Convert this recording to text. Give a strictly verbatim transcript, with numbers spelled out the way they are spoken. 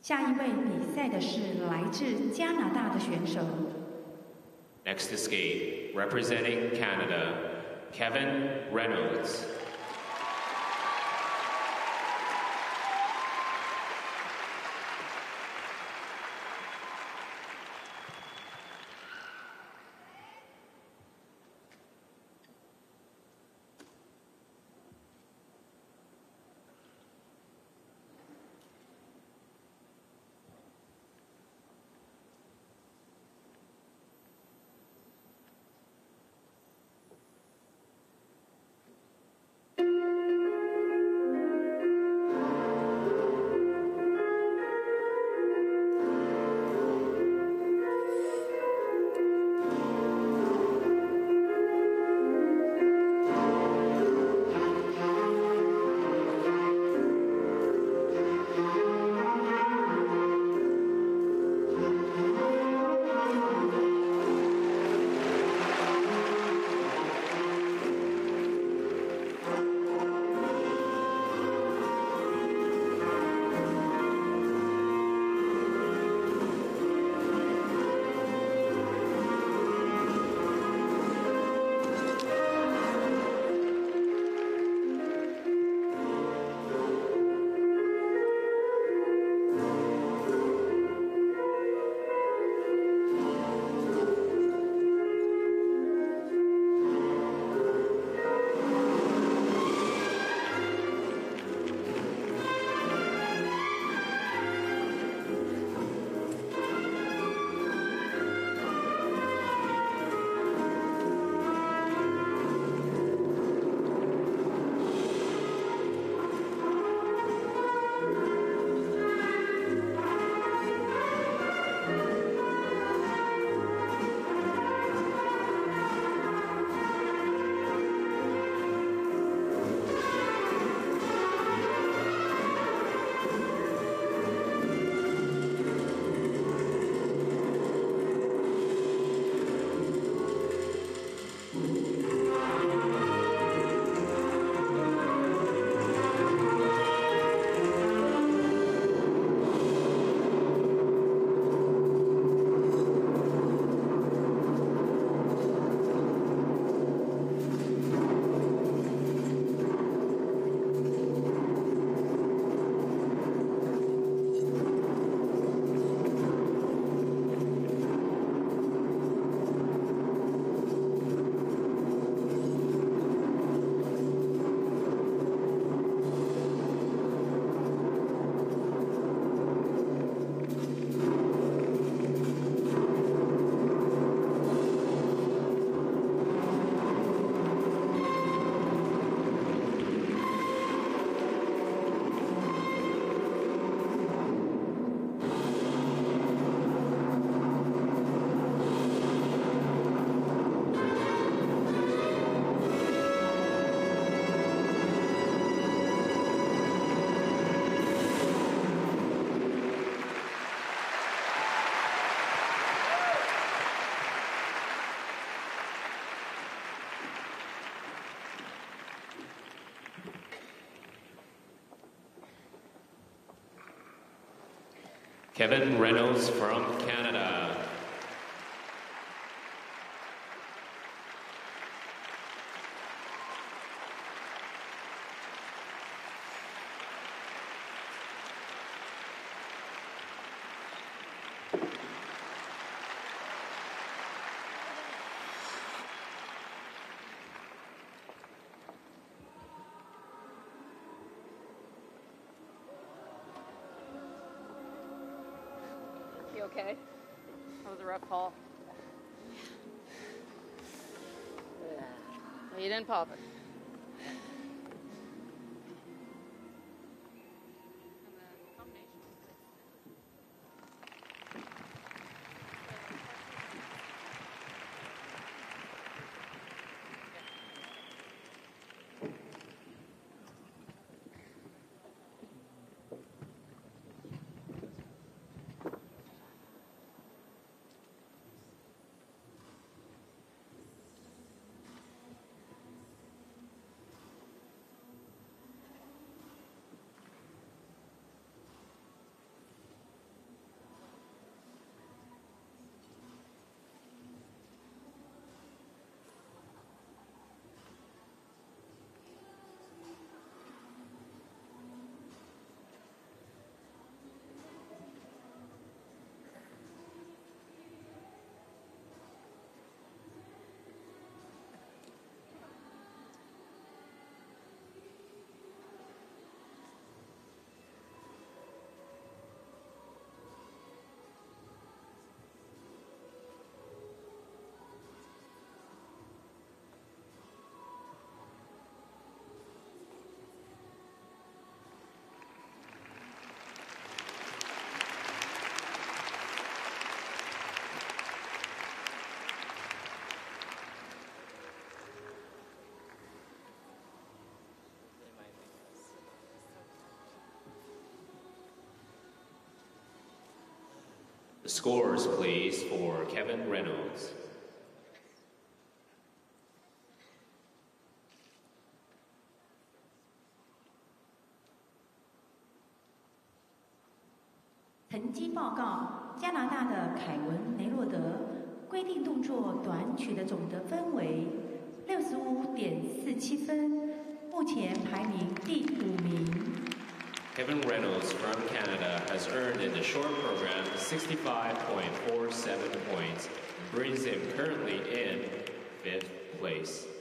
下一位比赛的是来自加拿大的选手。 Next to skate, representing Canada, Kevin Reynolds. Kevin Reynolds from Canada. You okay? That was a rough fall. Well, you didn't pop it. The scores, please, for Kevin Reynolds. 《成绩报告：加拿大的凯文·雷诺德规定动作短曲的总得分为六十五点四七分，目前排名第五名。 Kevin Reynolds from Canada has earned in the short program sixty-five point four seven points and brings him currently in fifth place.